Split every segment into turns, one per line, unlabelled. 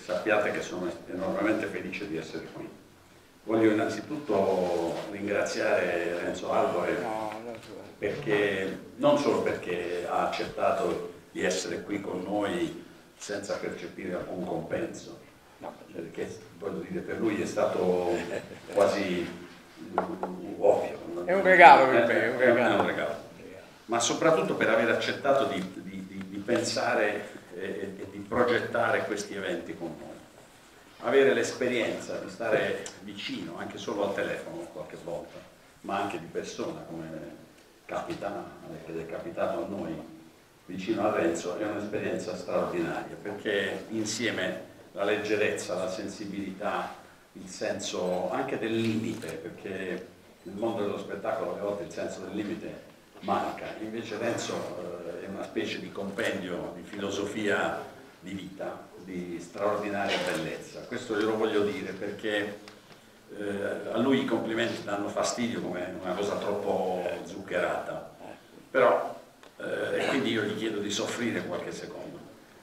sappiate che sono enormemente felice di essere qui. Voglio innanzitutto ringraziare Renzo Arbore perché, non solo perché ha accettato di essere qui con noi senza percepire alcun compenso, perché voglio dire, per lui è stato quasi ovvio.
È un regalo per me,
è un regalo. Ma soprattutto per aver accettato di pensare e di progettare questi eventi con noi. Avere l'esperienza di stare vicino, anche solo al telefono qualche volta, ma anche di persona, come capita, ed è capitato a noi, vicino a Renzo, è un'esperienza straordinaria, perché insieme la leggerezza, la sensibilità, il senso anche del limite, perché nel mondo dello spettacolo a volte il senso del limite manca, invece Renzo è una specie di compendio di filosofia di vita, di straordinaria bellezza. Questo glielo voglio dire perché a lui i complimenti danno fastidio come una cosa troppo zuccherata, però e quindi io gli chiedo di soffrire qualche secondo,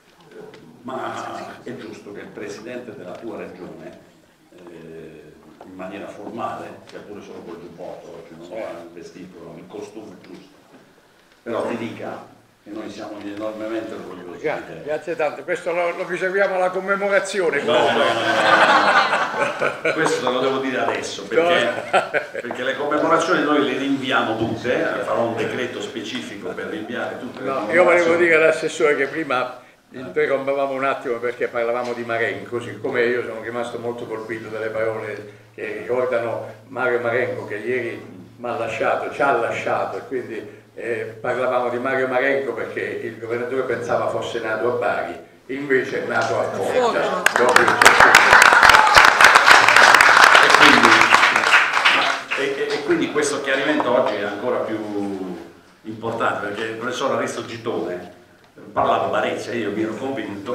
ma è giusto che il presidente della tua regione in maniera formale, sia pure solo col giubbotto, che non va il vestito, il costume giusto, però ti dica che noi siamo enormemente orgogliosi di te.
Grazie tanto, questo lo riserviamo alla commemorazione.
No. Questo lo devo dire adesso, perché le commemorazioni noi le rinviamo tutte, farò un decreto specifico per rinviare tutte le commemorazioni.
Io volevo dire all'assessore che prima interrompevamo un attimo perché parlavamo di Marengo, siccome io sono rimasto molto colpito dalle parole che ricordano Mario Marengo, che ieri ci ha lasciato, e quindi parlavamo di Mario Marengo perché il governatore pensava fosse nato a Bari, invece è nato a Foggia.
E quindi questo chiarimento oggi è ancora più importante, perché il professor Aristo Gittone parlava barese, io mi ero convinto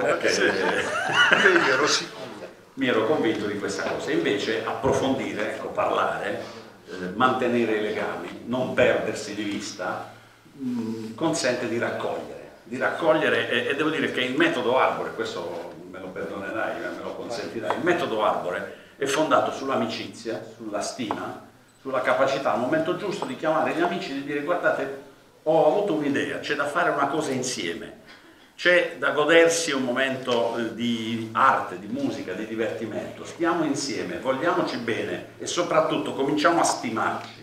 mi ero convinto di questa cosa, invece approfondire, ecco, parlare, mantenere i legami, non perdersi di vista, consente di raccogliere e devo dire che il metodo Arbore, questo me lo perdonerai, me lo consentirai, il metodo Arbore è fondato sull'amicizia, sulla stima, sulla capacità al momento giusto di chiamare gli amici e di dire: guardate, ho avuto un'idea, c'è da fare una cosa insieme, c'è da godersi un momento di arte, di musica, di divertimento, stiamo insieme, vogliamoci bene e soprattutto cominciamo a stimarci.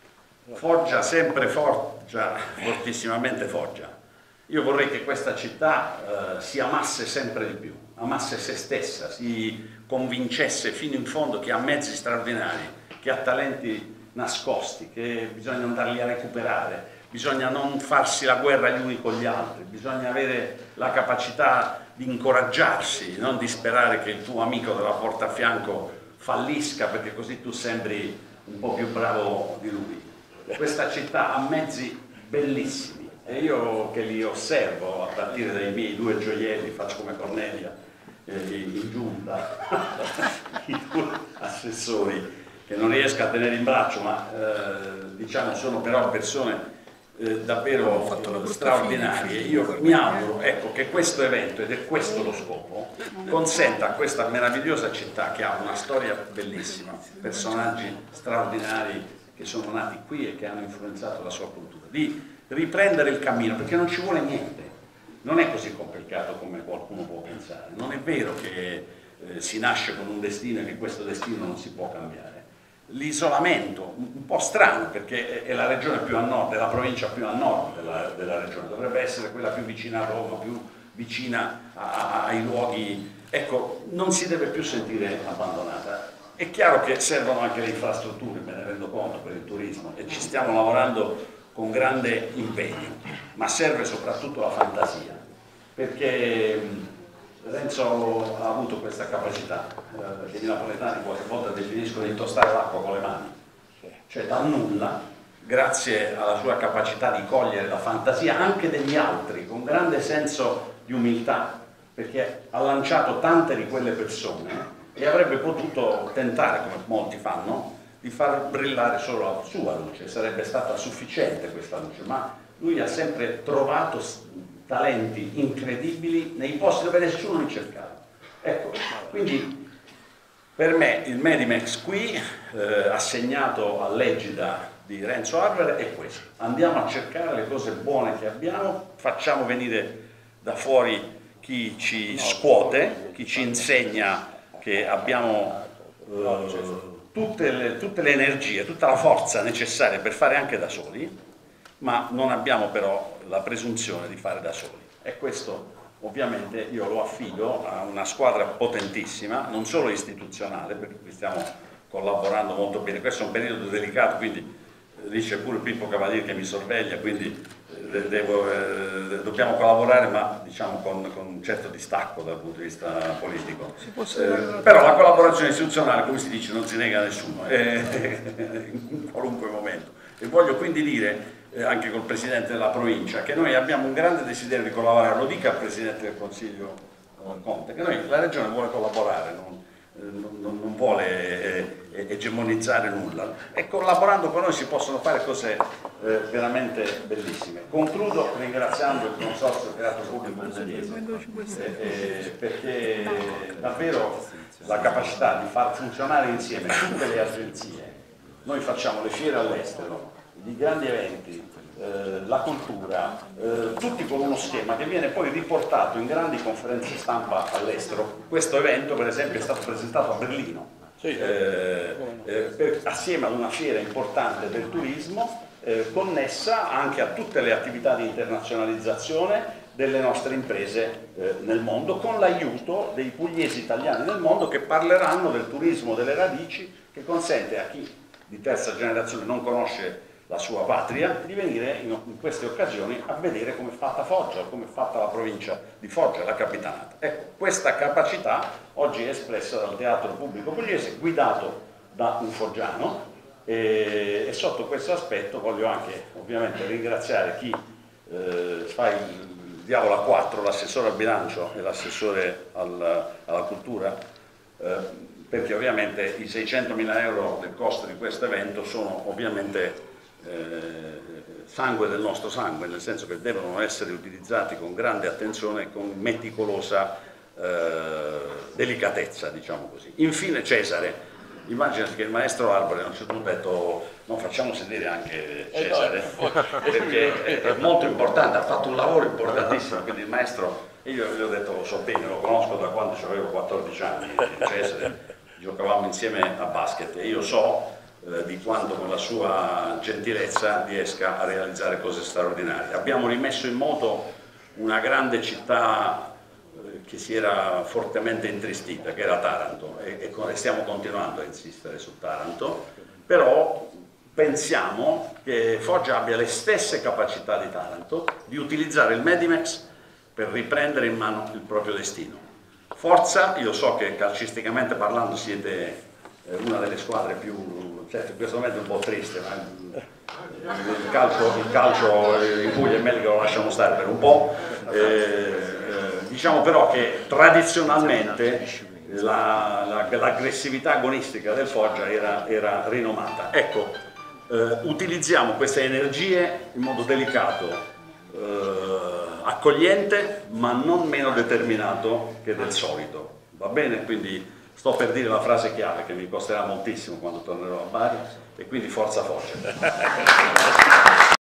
Foggia sempre Foggia, fortissimamente Foggia. Io vorrei che questa città si amasse sempre di più, amasse se stessa, si convincesse fino in fondo che ha mezzi straordinari, che ha talenti nascosti, che bisogna andarli a recuperare. Bisogna non farsi la guerra gli uni con gli altri, bisogna avere la capacità di incoraggiarsi, non di sperare che il tuo amico della porta a fianco fallisca perché così tu sembri un po' più bravo di lui. Questa città ha mezzi bellissimi e io che li osservo a partire dai miei due gioielli, faccio come Cornelia, in giunta, i due assessori che non riesco a tenere in braccio, ma diciamo sono però persone davvero straordinarie. Io mi auguro, ecco, che questo evento, ed è questo lo scopo, consenta a questa meravigliosa città che ha una storia bellissima, personaggi straordinari che sono nati qui e che hanno influenzato la sua cultura, di riprendere il cammino, perché non ci vuole niente, non è così complicato come qualcuno può pensare, non è vero che si nasce con un destino e che questo destino non si può cambiare. L'isolamento, un po' strano perché è la regione più a nord, è la provincia più a nord della regione, dovrebbe essere quella più vicina a Roma, più vicina ai luoghi, ecco, non si deve più sentire abbandonata. È chiaro che servono anche le infrastrutture, me ne rendo conto, per il turismo e ci stiamo lavorando con grande impegno, ma serve soprattutto la fantasia, perché Renzo ha avuto questa capacità, che i napoletani qualche volta definiscono di tostare l'acqua con le mani, cioè dal nulla, grazie alla sua capacità di cogliere la fantasia anche degli altri, con grande senso di umiltà, perché ha lanciato tante di quelle persone e avrebbe potuto tentare, come molti fanno, di far brillare solo la sua luce, sarebbe stata sufficiente questa luce, ma lui ha sempre trovato talenti incredibili nei posti dove nessuno li cercava. Ecco, quindi per me il Medimex qui, assegnato all'egida di Renzo Arbore, è questo. Andiamo a cercare le cose buone che abbiamo, facciamo venire da fuori chi ci scuote, chi ci insegna che abbiamo tutte le energie, tutta la forza necessaria per fare anche da soli, ma non abbiamo però la presunzione di fare da soli. E questo ovviamente io lo affido a una squadra potentissima, non solo istituzionale, perché qui stiamo collaborando molto bene. Questo è un periodo delicato, quindi dice pure Pippo Cavalieri che mi sorveglia, quindi dobbiamo collaborare, ma diciamo con un certo distacco dal punto di vista politico. Però la collaborazione istituzionale, come si dice, non si nega a nessuno, in qualunque momento. E voglio quindi dire, anche col Presidente della provincia, che noi abbiamo un grande desiderio di collaborare, lo dica al Presidente del Consiglio Conte, che la Regione vuole collaborare, non vuole egemonizzare nulla, e collaborando con noi si possono fare cose veramente bellissime. Concludo ringraziando il Consorzio Teatro Pubblico Pugliese, perché davvero la capacità di far funzionare insieme tutte le agenzie, noi facciamo le fiere all'estero, i grandi eventi, la cultura, tutti con uno schema che viene poi riportato in grandi conferenze stampa all'estero. Questo evento per esempio è stato presentato a Berlino, assieme ad una fiera importante del turismo, connessa anche a tutte le attività di internazionalizzazione delle nostre imprese nel mondo, con l'aiuto dei pugliesi italiani nel mondo che parleranno del turismo delle radici, che consente a chi di terza generazione non conosce la sua patria di venire in queste occasioni a vedere come è fatta Foggia, come è fatta la provincia di Foggia, la capitanata. Ecco, questa capacità oggi è espressa dal Teatro Pubblico Pugliese, guidato da un foggiano, e sotto questo aspetto voglio anche ovviamente ringraziare chi fa il diavolo a quattro, l'assessore al bilancio e l'assessore alla cultura, perché ovviamente i 600.000 euro del costo di questo evento sono ovviamente sangue del nostro sangue, nel senso che devono essere utilizzati con grande attenzione e con meticolosa delicatezza, diciamo così. Infine Cesare, immaginati che il maestro Arbore a un certo punto ha detto no, facciamo sedere anche Cesare, perché è molto importante, ha fatto un lavoro importantissimo, quindi il maestro, e io gli ho detto lo so bene, lo conosco da quando avevo 14 anni, Cesare, giocavamo insieme a basket e io so di quanto con la sua gentilezza riesca a realizzare cose straordinarie. Abbiamo rimesso in moto una grande città che si era fortemente intristita, che era Taranto, e stiamo continuando a insistere su Taranto, però pensiamo che Foggia abbia le stesse capacità di Taranto di utilizzare il Medimex per riprendere in mano il proprio destino. Forza, io so che calcisticamente parlando siete una delle squadre più, certo in questo momento è un po' triste, ma il calcio in Puglia è meglio che lo lasciamo stare per un po', diciamo però che tradizionalmente l'aggressività agonistica del Foggia era rinomata. Ecco, utilizziamo queste energie in modo delicato, accogliente, ma non meno determinato che del solito, va bene? Quindi sto per dire la frase chiave che mi costerà moltissimo quando tornerò a Bari, e quindi forza Foggia.